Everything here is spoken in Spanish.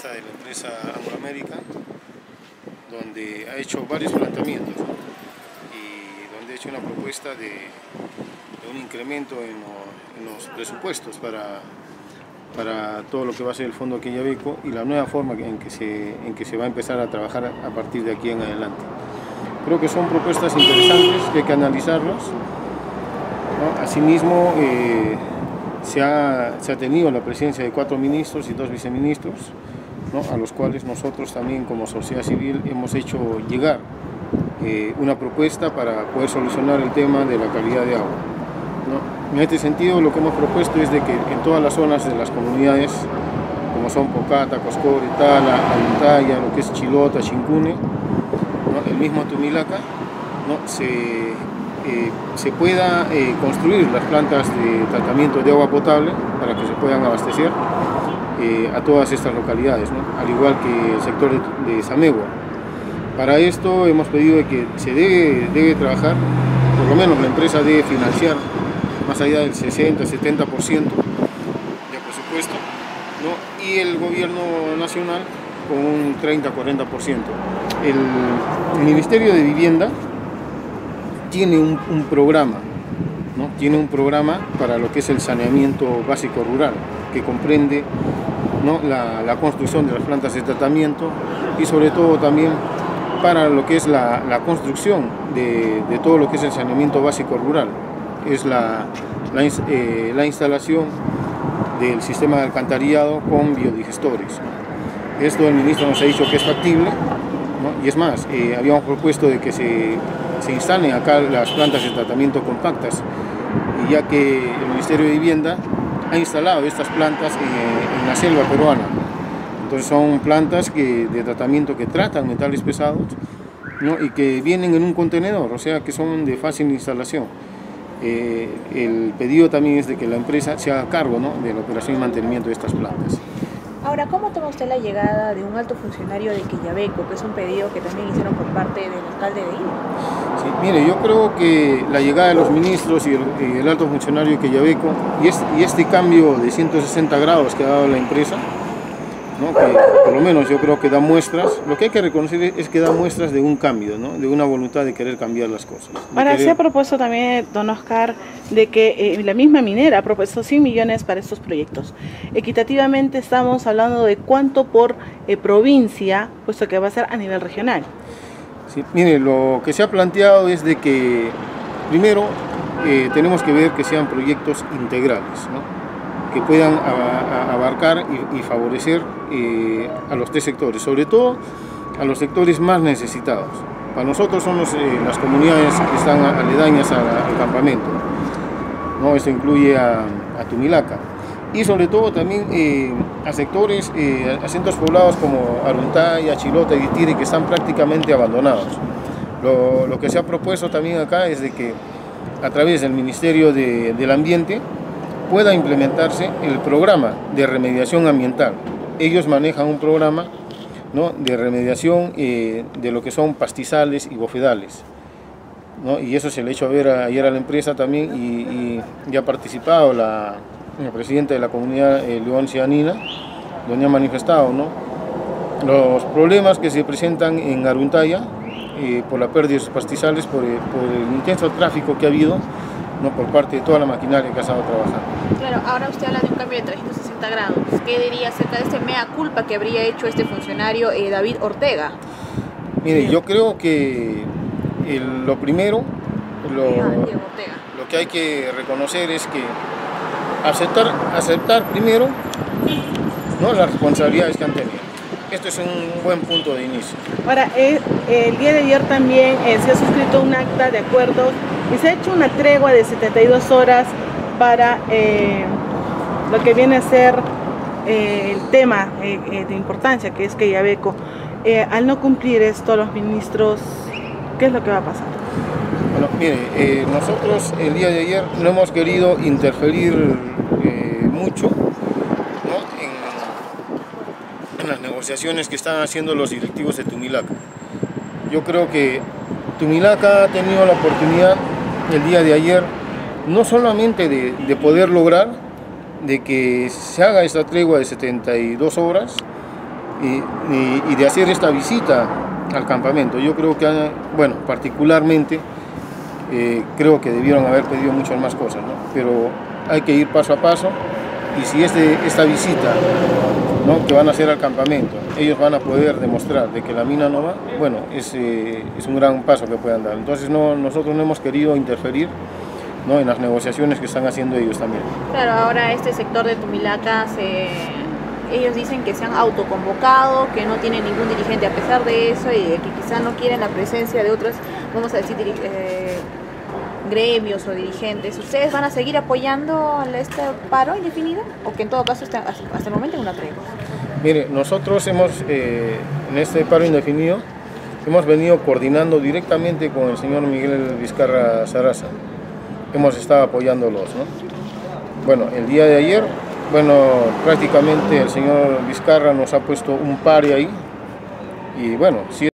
propuesta de la empresa Anglo American, donde ha hecho varios planteamientos, ¿no? Y donde ha hecho una propuesta de un incremento en los presupuestos para todo lo que va a ser el fondo Quellaveco y la nueva forma en que se va a empezar a trabajar a partir de aquí en adelante. Creo que son propuestas interesantes que hay que analizarlas, ¿no? Asimismo, se ha tenido la presencia de 4 ministros y 2 viceministros, ¿no? A los cuales nosotros también como sociedad civil hemos hecho llegar una propuesta para poder solucionar el tema de la calidad de agua, ¿no? En este sentido, lo que hemos propuesto es de que en todas las zonas de las comunidades, como son Pocata, Coscore, Tala, Aluntaya, lo que es Chilota, Chincune, ¿no? El mismo Tumilaca, ¿no? Se pueda construir las plantas de tratamiento de agua potable para que se puedan abastecer a todas estas localidades, ¿no? Al igual que el sector de Samegua. Para esto hemos pedido de que se debe trabajar, por lo menos la empresa debe financiar más allá del 60-70% de presupuesto, ¿no? Y el gobierno nacional con un 30-40%. El Ministerio de Vivienda tiene un programa, ¿no? Tiene un programa para lo que es el saneamiento básico rural, que comprende, ¿no? la construcción de las plantas de tratamiento y sobre todo también para lo que es la construcción de todo lo que es el saneamiento básico rural. Es la instalación del sistema de alcantarillado con biodigestores. Esto el ministro nos ha dicho que es factible, ¿no? Y es más, habíamos propuesto de que se instalen acá las plantas de tratamiento compactas, y ya que el Ministerio de Vivienda ha instalado estas plantas en la selva peruana. Entonces son plantas de tratamiento que tratan metales pesados, ¿no? Y que vienen en un contenedor, o sea que son de fácil instalación. El pedido también es de que la empresa se haga cargo, ¿no? De la operación y mantenimiento de estas plantas. Ahora, ¿cómo toma usted la llegada de un alto funcionario de Quellaveco, que es un pedido que también hicieron por parte del alcalde de Lima? Sí, mire, yo creo que la llegada de los ministros y el alto funcionario de Quellaveco y este cambio de 160 grados que ha dado la empresa, ¿no? Que por lo menos yo creo que da muestras, lo que hay que reconocer es que da muestras de un cambio, ¿no? De una voluntad de querer cambiar las cosas. Ahora se ha propuesto también, don Oscar, de que la misma minera ha propuesto 100 millones para estos proyectos. Equitativamente estamos hablando de cuánto por provincia, puesto que va a ser a nivel regional. Sí, mire, lo que se ha planteado es de que primero tenemos que ver que sean proyectos integrales, ¿no? Que puedan abarcar y favorecer a los 3 sectores, sobre todo a los sectores más necesitados. Para nosotros son las comunidades que están aledañas al campamento, ¿no? Esto incluye a Tumilaca y sobre todo también a sectores, a centros poblados como Aruntaya, Chilota y Guitire, que están prácticamente abandonados. Lo que se ha propuesto también acá es de que a través del Ministerio del Ambiente pueda implementarse el programa de remediación ambiental. Ellos manejan un programa, ¿no? De remediación de lo que son pastizales y bofedales, ¿no? Y eso se le ha hecho ver ayer a la empresa también y ha participado la presidenta de la comunidad Leoncia Anina, donde ha manifestado, ¿no? Los problemas que se presentan en Aruntaya por la pérdida de sus pastizales, por el intenso tráfico que ha habido, ¿no? Por parte de toda la maquinaria que ha estado trabajando. Claro, ahora usted habla de un cambio de 360 grados. ¿Qué diría acerca de este mea culpa que habría hecho este funcionario David Ortega? Mire, yo creo que lo primero, lo que hay que reconocer es que aceptar primero, ¿no? Las responsabilidades que han tenido. Esto es un buen punto de inicio. Ahora, el día de ayer también se ha suscrito un acta de acuerdo y se ha hecho una tregua de 72 horas para lo que viene a ser el tema de importancia, que es Quellaveco. Al no cumplir esto, los ministros, ¿qué es lo que va a pasar? Bueno, mire, nosotros el día de ayer no hemos querido interferir mucho, ¿no? en las negociaciones que están haciendo los directivos de Tumilaca. Yo creo que Tumilaca ha tenido la oportunidad el día de ayer no solamente de poder lograr de que se haga esta tregua de 72 horas, y de hacer esta visita al campamento. Yo creo que, bueno, particularmente creo que debieron haber pedido muchas más cosas, ¿no? Pero hay que ir paso a paso, y si esta visita, ¿no?, que van a hacer al campamento, ellos van a poder demostrar de que la mina no va, bueno, es un gran paso que puedan dar. Entonces nosotros no hemos querido interferir, ¿no?, en las negociaciones que están haciendo ellos también. Claro, ahora este sector de Tumilaca, ellos dicen que se han autoconvocado, que no tienen ningún dirigente a pesar de eso, y que quizá no quieren la presencia de otros, vamos a decir, gremios o dirigentes. ¿Ustedes van a seguir apoyando este paro indefinido o que en todo caso está hasta el momento en una tregua? Mire, nosotros hemos, en este paro indefinido, hemos venido coordinando directamente con el señor Miguel Vizcarra Sarasa. Hemos estado apoyándolos, ¿no? Bueno, el día de ayer, bueno, prácticamente el señor Vizcarra nos ha puesto un pare ahí, y bueno, sí.